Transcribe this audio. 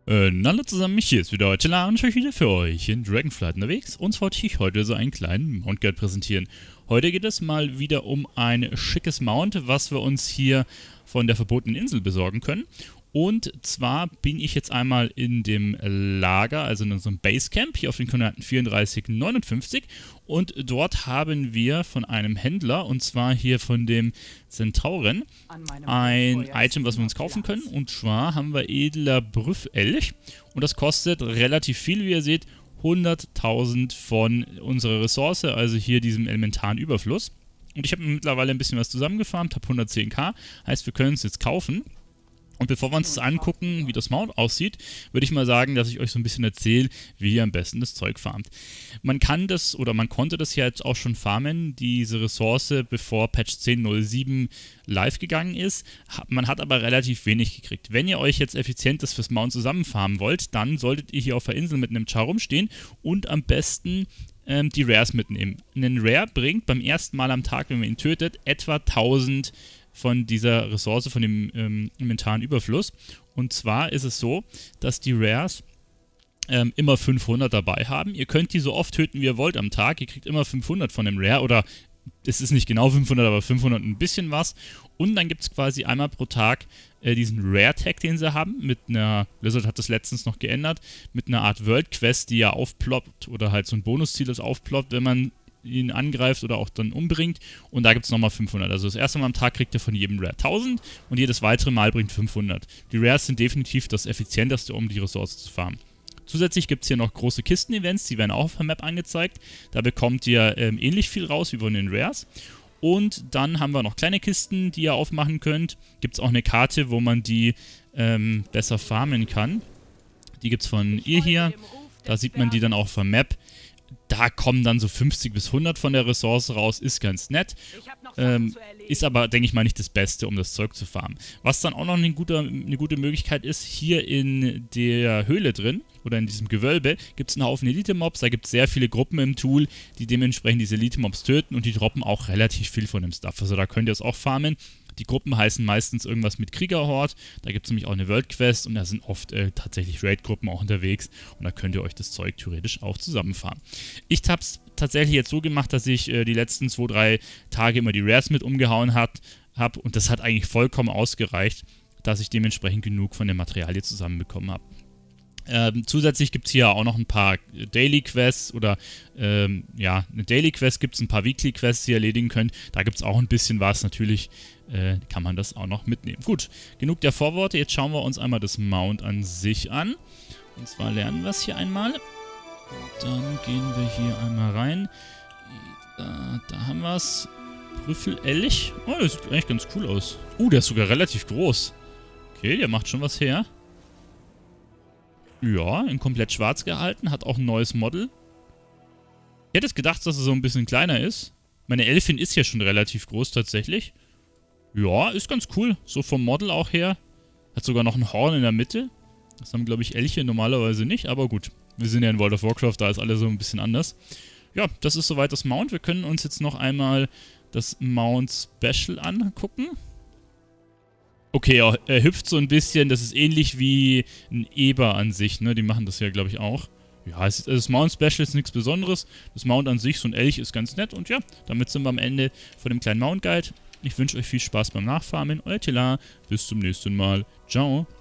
Hallo zusammen, hier ist wieder heute Tila und ich bin wieder für euch in Dragonflight unterwegs. Und zwar wollte ich heute so einen kleinen Mount Guide präsentieren. Heute geht es mal wieder um ein schickes Mount, was wir uns hier von der verbotenen Insel besorgen können. Und zwar bin ich jetzt einmal in dem Lager, also in unserem Basecamp, hier auf den Koordinaten 3459. Und dort haben wir von einem Händler, und zwar hier von dem Zentauren, ein Item, was wir uns kaufen können. Und zwar haben wir edler Brüffelch. Und das kostet relativ viel, wie ihr seht, 100.000 von unserer Ressource, also hier diesem elementaren Überfluss. Und ich habe mittlerweile ein bisschen was zusammengefarmt, habe 110.000, heißt wir können es jetzt kaufen. Und bevor wir uns das angucken, wie das Mount aussieht, würde ich mal sagen, dass ich euch so ein bisschen erzähle, wie ihr am besten das Zeug farmt. Man kann das, oder man konnte das ja jetzt auch schon farmen, diese Ressource, bevor Patch 10.07 live gegangen ist. Man hat aber relativ wenig gekriegt. Wenn ihr euch jetzt effizient das fürs Mount zusammenfarmen wollt, dann solltet ihr hier auf der Insel mit einem Char rumstehen und am besten die Rares mitnehmen. Ein Rare bringt beim ersten Mal am Tag, wenn man ihn tötet, etwa 1000 von dieser Ressource, von dem elementaren Überfluss. Und zwar ist es so, dass die Rares immer 500 dabei haben. Ihr könnt die so oft töten, wie ihr wollt am Tag. Ihr kriegt immer 500 von dem Rare, oder es ist nicht genau 500, aber 500 ein bisschen was. Und dann gibt es quasi einmal pro Tag diesen Rare-Tag, den sie haben, mit einer, Blizzard hat das letztens noch geändert, mit einer Art World-Quest, die ja aufploppt, oder halt so ein Bonusziel, das aufploppt, wenn man ihn angreift oder auch dann umbringt, und da gibt es nochmal 500. Also das erste Mal am Tag kriegt ihr von jedem Rare 1000 und jedes weitere Mal bringt 500. Die Rares sind definitiv das effizienteste, um die Ressource zu farmen. Zusätzlich gibt es hier noch große Kisten-Events, die werden auch auf der Map angezeigt. Da bekommt ihr ähnlich viel raus wie von den Rares. Und dann haben wir noch kleine Kisten, die ihr aufmachen könnt. Gibt es auch eine Karte, wo man die besser farmen kann. Die gibt es von ihr hier. Da sieht man die dann auch auf der Map. Da kommen dann so 50 bis 100 von der Ressource raus, ist ganz nett. Ist aber, denke ich mal, nicht das Beste, um das Zeug zu farmen. Was dann auch noch eine gute Möglichkeit ist, hier in der Höhle drin, oder in diesem Gewölbe, gibt es einen Haufen Elite-Mobs. Da gibt es sehr viele Gruppen im Tool, die dementsprechend diese Elite-Mobs töten, und die droppen auch relativ viel von dem Stuff. Also da könnt ihr es auch farmen. Die Gruppen heißen meistens irgendwas mit Kriegerhorde. Da gibt es nämlich auch eine World Quest, und da sind oft tatsächlich Raid-Gruppen auch unterwegs, und da könnt ihr euch das Zeug theoretisch auch zusammenfahren. Ich habe es tatsächlich jetzt so gemacht, dass ich die letzten 2-3 Tage immer die Rares mit umgehauen habe, und das hat eigentlich vollkommen ausgereicht, dass ich dementsprechend genug von dem Material hier zusammenbekommen habe. Zusätzlich gibt es hier auch noch ein paar Daily Quests, oder ja, eine Daily Quest gibt es, ein paar Weekly Quests, die ihr erledigen könnt. Da gibt es auch ein bisschen was, natürlich kann man das auch noch mitnehmen. Gut, genug der Vorworte, jetzt schauen wir uns einmal das Mount an sich an. Und zwar lernen wir es hier einmal. Dann gehen wir hier einmal rein. Da haben wir es. Brüffelelch. Oh, das sieht eigentlich ganz cool aus. Der ist sogar relativ groß. Okay, der macht schon was her. Ja, in komplett schwarz gehalten, hat auch ein neues Model. Ich hätte es gedacht, dass er so ein bisschen kleiner ist. Meine Elfin ist ja schon relativ groß tatsächlich. Ja, ist ganz cool. So vom Model auch her. Hat sogar noch ein Horn in der Mitte. Das haben, glaube ich, Elche normalerweise nicht, aber gut. Wir sind ja in World of Warcraft, da ist alles so ein bisschen anders. Ja, das ist soweit das Mount. Wir können uns jetzt noch einmal das Mount Special angucken. Okay, er hüpft so ein bisschen. Das ist ähnlich wie ein Eber an sich, ne? Die machen das ja, glaube ich, auch. Ja, das Mount Special ist nichts Besonderes. Das Mount an sich, so ein Elch, ist ganz nett. Und ja, damit sind wir am Ende von dem kleinen Mount Guide. Ich wünsche euch viel Spaß beim Nachfarmen. Euer Tila. Bis zum nächsten Mal. Ciao.